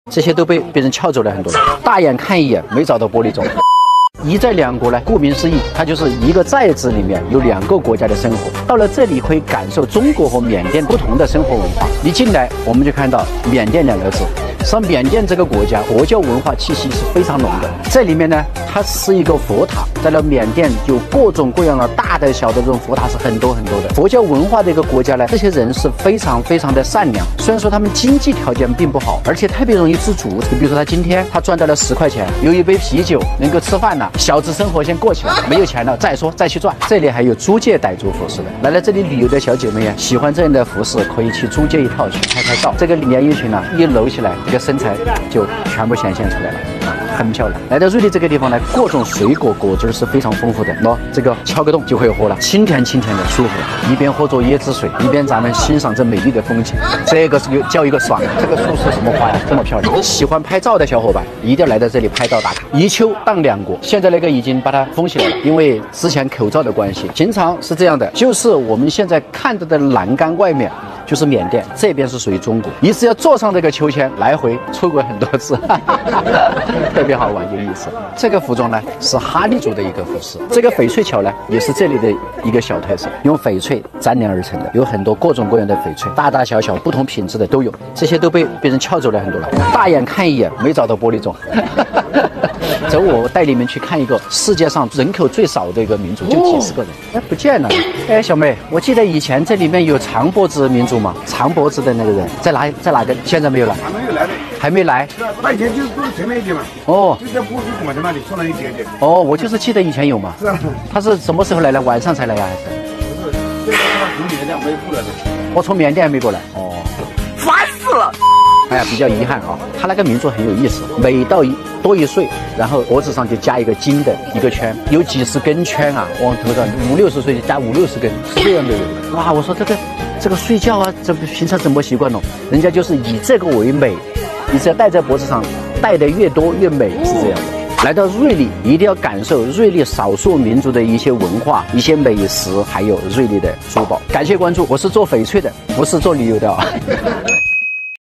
这些都被别人撬走了很多了。大眼看一眼，没找到玻璃钟。一寨两国呢，顾名思义，它就是一个寨子里面有两个国家的生活。到了这里可以感受中国和缅甸不同的生活文化。一进来我们就看到缅甸两个字。实际上，缅甸这个国家佛教文化气息是非常浓的。这里面呢，它是一个佛塔，在了缅甸有各种各样的大的小的这种佛塔是很多很多的。佛教文化的一个国家呢，这些人是非常的善良。虽然说他们经济条件并不好，而且特别容易知足。就比如说他今天他赚到了10块钱，有一杯啤酒能够吃饭了，小资生活先过起来。没有钱了再说，再去赚。这里还有租借傣族服饰的，来了这里旅游的小姐妹呀，喜欢这样的服饰，可以去租借一套去拍照。这个连衣裙呢，一搂起来，这个身材就全部显现出来了。很漂亮。来到瑞丽这个地方呢，各种水果果汁是非常丰富的。这个敲个洞就可以喝了，清甜的，舒服。一边喝着椰子水，一边咱们欣赏这美丽的风景，这个是叫一个爽。这个树是什么花呀？这么漂亮！喜欢拍照的小伙伴一定要来到这里拍照打卡。一丘当两国，现在那个已经把它封起来了，因为之前口罩的关系。平常是这样的，就是我们现在看到的栏杆外面就是缅甸，这边是属于中国。一次要坐上这个秋千，来回出过很多次，特别好玩有意思。这个服装呢是哈利族的一个服饰，这个翡翠桥呢也是这里的一个小特色，用翡翠粘连而成的，有很多各种各样的翡翠，大大小小不同品质的都有。这些都被别人撬走了很多了，大眼看一眼没找到玻璃钟。走，我带你们去看一个世界上人口最少的一个民族，就几10个人。哎，不见了。哎，小妹，我记得以前这里面有长脖子民族嘛，长脖子的那个人在哪个？现在没有了。 还没有来的。还没来。 那以前就是都是前面一点嘛。 哦。 就在波斯馆的那里说了一点点。 哦，我就是记得以前有嘛。是啊。他是什么时候来的？晚上才来呀？还是？ 不是，这个他从缅甸没过来的。 我从缅甸还没过来。哦。 烦死了。 哎呀，比较遗憾啊，他那个民族很有意思，每到多1岁，然后脖子上就加一个金的一个圈，有几10根圈啊，往头上50、60岁就加50、60根，是这样的人。哇，我说这个睡觉啊，这平常怎么习惯呢？人家就是以这个为美，你只要戴在脖子上，戴的越多越美，是这样的。来到瑞丽，一定要感受瑞丽少数民族的一些文化、一些美食，还有瑞丽的珠宝。感谢关注，我是做翡翠的，不是做旅游的啊。